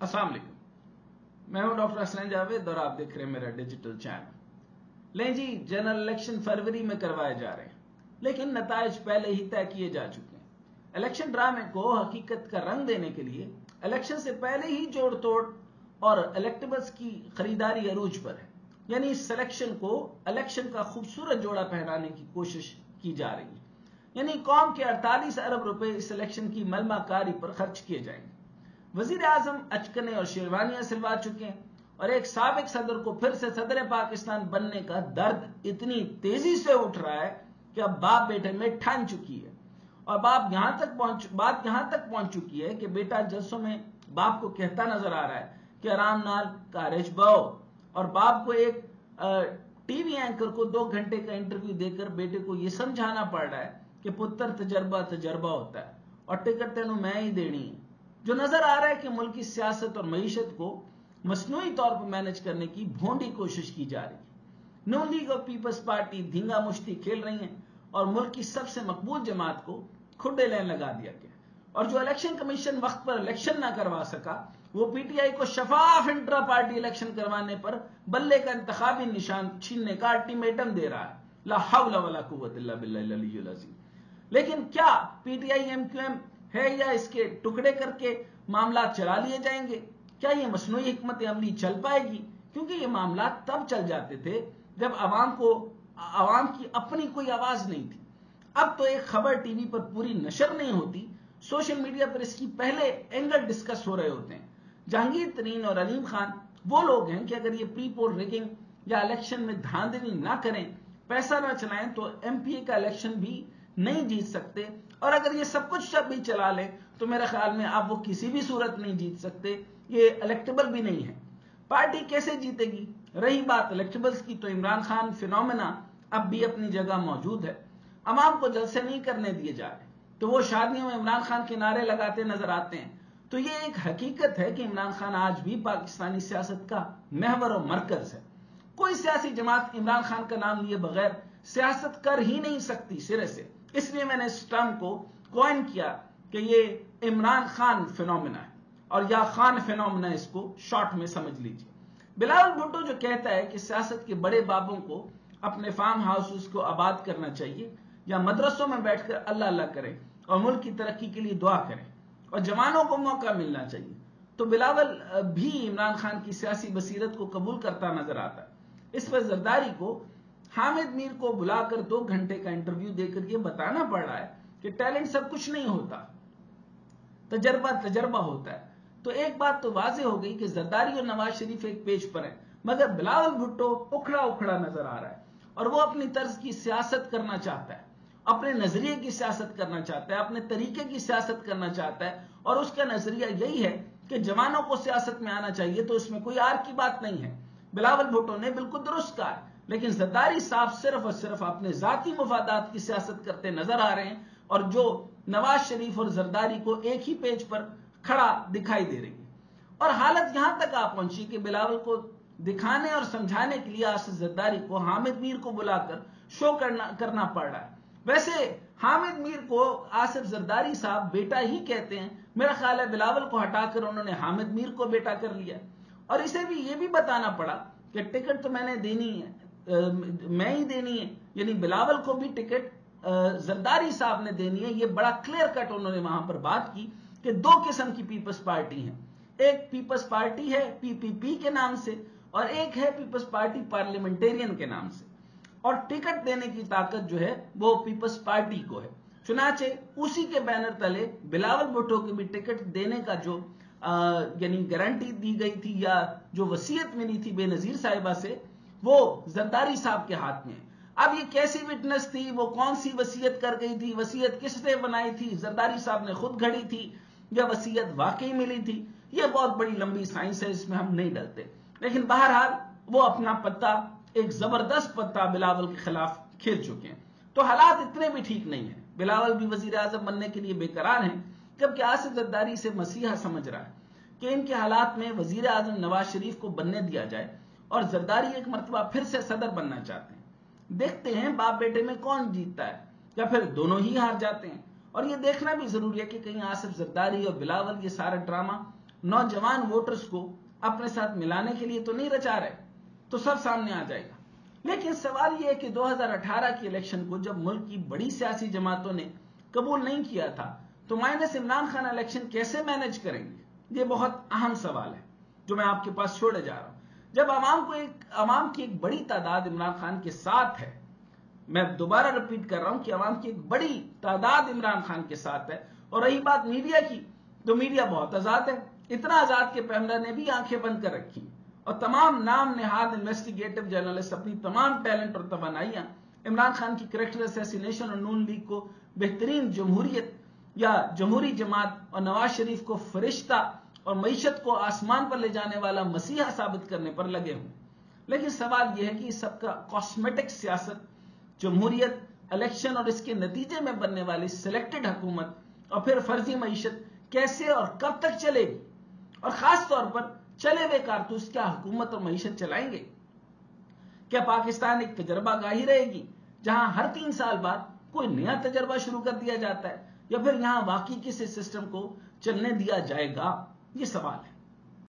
अस्सलाम वालेकुम, मैं हूं डॉक्टर असलैन जावेद और आप देख रहे हैं मेरा डिजिटल चैनल। लें जी, जनरल इलेक्शन फरवरी में करवाए जा रहे हैं, लेकिन नताइज पहले ही तय किए जा चुके हैं। इलेक्शन ड्रामे को हकीकत का रंग देने के लिए इलेक्शन से पहले ही जोड़ तोड़ और इलेक्टेबल्स की खरीदारी अरूज पर है। यानी इस सिलेक्शन को इलेक्शन का खूबसूरत जोड़ा पहनाने की कोशिश की जा रही है। यानी कौम के 48 अरब रुपए इस इलेक्शन की मलमाकारी पर खर्च किए जाएंगे। वजीर आजम अचकने और शेरवानियां सिलवा चुके हैं और एक साबिक सदर को फिर से सदर पाकिस्तान बनने का दर्द इतनी तेजी से उठ रहा है कि अब बाप बेटे में ठान चुकी है। और बात यहां तक पहुंच चुकी है कि बेटा जलसों में बाप को कहता नजर आ रहा है कि आराम नाल कारज बो, और बाप को एक टीवी एंकर को 2 घंटे का इंटरव्यू देकर बेटे को यह समझाना पड़ रहा है कि पुत्र तजर्बा होता है और टिकट तेनों मैं ही देनी है। जो नजर आ रहा है कि मुल्क की सियासत और मईशत को मसनूई तौर पर मैनेज करने की भोंडी कोशिश की जा रही है। नून लीग और पीपल्स पार्टी धींगा मुश्ती खेल रही हैं और मुल्क की सबसे मकबूल जमात को खुड्डे लेन लगा दिया गया। और जो इलेक्शन कमीशन वक्त पर इलेक्शन ना करवा सका, वो पीटीआई को शफाफ इंट्रा पार्टी इलेक्शन करवाने पर बल्ले का इंतखाबी निशान छीनने का अल्टीमेटम दे रहा है। ला हौला वला कुव्वत इल्ला बिल्लाहिल अलिय्युल अज़ीम। लेकिन क्या पीटीआई एमक्यूएम है या इसके टुकड़े करके मामला चला लिए जाएंगे? क्या ये मसनूई हिकमत अमली चल पाएगी? क्योंकि ये मामला तब चल जाते थे जब आवाम की अपनी कोई आवाज नहीं थी। अब तो एक खबर टीवी पर पूरी नशर नहीं होती, सोशल मीडिया पर इसकी पहले एंगल डिस्कस हो रहे होते हैं। जहांगीर तरीन और अलीम खान वो लोग हैं कि अगर ये प्री पोल रिगिंग या इलेक्शन में धांधली ना करें, पैसा ना चलाएं, तो एमपीए का इलेक्शन भी नहीं जीत सकते। और अगर ये सब कुछ भी चला लें तो मेरे ख्याल में आप वो किसी भी सूरत नहीं जीत सकते, ये इलेक्टेबल भी नहीं है। पार्टी कैसे जीतेगी? रही बात इलेक्टेबल्स की, तो इमरान खान फिनोमेना अब भी अपनी जगह मौजूद है। अवाम को जलसे नहीं करने दिए जा रहे, तो वो शादियों में इमरान खान के नारे लगाते नजर आते हैं। तो ये एक हकीकत है कि इमरान खान आज भी पाकिस्तानी सियासत का महवर और मरकज है। कोई सियासी जमात इमरान खान का नाम लिए बगैर सियासत कर ही नहीं सकती सिरे से। इसलिए मैंने इस टर्म को कॉइन किया कि ये इमरान खान फिनोमेना है, और या खान फिनोमेना, इसको शॉर्ट में समझ लीजिए। बिलावल भुट्टो जो कहता है कि सियासत के बड़े बाबों को अपने फार्म हाउस को आबाद करना चाहिए या मदरसों में बैठकर अल्लाह अल्लाह करें और मुल्क की तरक्की के लिए दुआ करें और जवानों को मौका मिलना चाहिए, तो बिलावल भी इमरान खान की सियासी बसीरत को कबूल करता नजर आता है। इस पर जरदारी को हामिद मीर को बुलाकर 2 घंटे का इंटरव्यू देकर यह बताना पड़ रहा है कि टैलेंट सब कुछ नहीं होता, तजर्बा होता है। तो एक बात तो वाज़ेह हो गई कि जरदारी और नवाज शरीफ एक पेज पर है, मगर बिलावल भुट्टो उखड़ा नजर आ रहा है और वो अपनी तर्ज की सियासत करना चाहता है, अपने नजरिए की सियासत करना चाहता है, अपने तरीके की सियासत करना चाहता है। और उसका नजरिया यही है कि जवानों को सियासत में आना चाहिए, तो इसमें कोई आर की बात नहीं है। बिलावल भुट्टो ने बिल्कुल दुरुस्त कहा, लेकिन जरदारी साहब सिर्फ और सिर्फ अपने जाती मुफादात की सियासत करते नजर आ रहे हैं, और जो नवाज शरीफ और जरदारी को एक ही पेज पर खड़ा दिखाई दे रही है। और हालत यहां तक आ पहुंची कि बिलावल को दिखाने और समझाने के लिए आसिफ जरदारी को हामिद मीर को बुलाकर शो करना पड़ रहा है। वैसे हामिद मीर को आसिफ जरदारी साहब बेटा ही कहते हैं। मेरा ख्याल है बिलावल को हटाकर उन्होंने हामिद मीर को बेटा कर लिया, और इसे भी यह भी बताना पड़ा कि टिकट तो मैंने देनी है, मैं ही देनी है। यानी बिलावल को भी टिकट जरदारी साहब ने देनी है। यह बड़ा क्लियर कट उन्होंने वहां पर बात की कि 2 किस्म की पीपल्स पार्टी है। एक पीपल्स पार्टी है पीपीपी के नाम से, और एक है पीपल्स पार्टी पार्लियामेंटेरियन के नाम से, और टिकट देने की ताकत जो है वो पीपल्स पार्टी को है। चुनाचे उसी के बैनर तले बिलावल भुट्टो को भी टिकट देने का जो यानी गारंटी दी गई थी या जो वसीयत मिली थी बेनजीर साहिबा से, वो जरदारी साहब के हाथ में। अब ये कैसी विटनेस थी, वो कौन सी वसीयत कर गई थी, वसीयत किसने बनाई थी, जरदारी साहब ने खुद घड़ी थी या वसीयत वाकई मिली थी, यह बहुत बड़ी लंबी साइंस है, इसमें हम नहीं डरते। लेकिन बहरहाल वो अपना पत्ता, एक जबरदस्त पत्ता बिलावल के खिलाफ खेल चुके हैं। तो हालात इतने भी ठीक नहीं है। बिलावल भी वजीर आजम बनने के लिए बेकरार हैं, जबकि आसिफ जरदारी से मसीहा समझ रहा है कि इनके हालात में वजीर आजम नवाज शरीफ को बनने दिया जाए, और जरदारी एक मरतबा फिर से सदर बनना चाहते हैं। देखते हैं बाप बेटे में कौन जीतता है, या फिर दोनों ही हार जाते हैं। और यह देखना भी जरूरी है कि कहीं आसिफ जरदारी और बिलावल ये सारा ड्रामा नौजवान वोटर्स को अपने साथ मिलाने के लिए तो नहीं रचा रहे, तो सब सामने आ जाएगा। लेकिन सवाल यह है कि 2018 की इलेक्शन को जब मुल्क की बड़ी सियासी जमातों ने कबूल नहीं किया था, तो माइनस इमरान खान इलेक्शन कैसे मैनेज करेंगे? ये बहुत अहम सवाल है जो मैं आपके पास छोड़े जा रहा हूं। जब अवाम की एक बड़ी तादाद इमरान खान के साथ है, मैं दोबारा रिपीट कर रहा हूं कि अवाम की एक बड़ी तादाद इमरान खान के साथ है। और रही बात मीडिया की, तो मीडिया बहुत आजाद है, इतना आजाद के पैमरा ने भी आंखें बंद कर रखी, और तमाम नाम नेहाद इन्वेस्टिगेटिव जर्नलिस्ट अपनी तमाम टैलेंट और तवानाइयां इमरान खान की करैक्टर असैसिनेशन और नून लीग को बेहतरीन जमहूरियत या जमहूरी जमात और नवाज शरीफ को फरिश्ता और मईशत को आसमान पर ले जाने वाला मसीहा साबित करने पर लगे हों। लेकिन सवाल यह है कि सबका कॉस्मेटिक सियासत, जमहूरियत, इलेक्शन और इसके नतीजे में बनने वाली सिलेक्टेड हुकूमत और फिर फर्जी मईशत कैसे और कब तक चलेगी, और खास तौर पर चले हुए कारतूस क्या हुकूमत और मईशत चलाएंगे? क्या पाकिस्तान एक तजर्बा गाही रहेगी जहां हर 3 साल बाद कोई नया तजर्बा शुरू कर दिया जाता है, या फिर यहां वाकई किसी सिस्टम को चलने दिया जाएगा? ये सवाल है।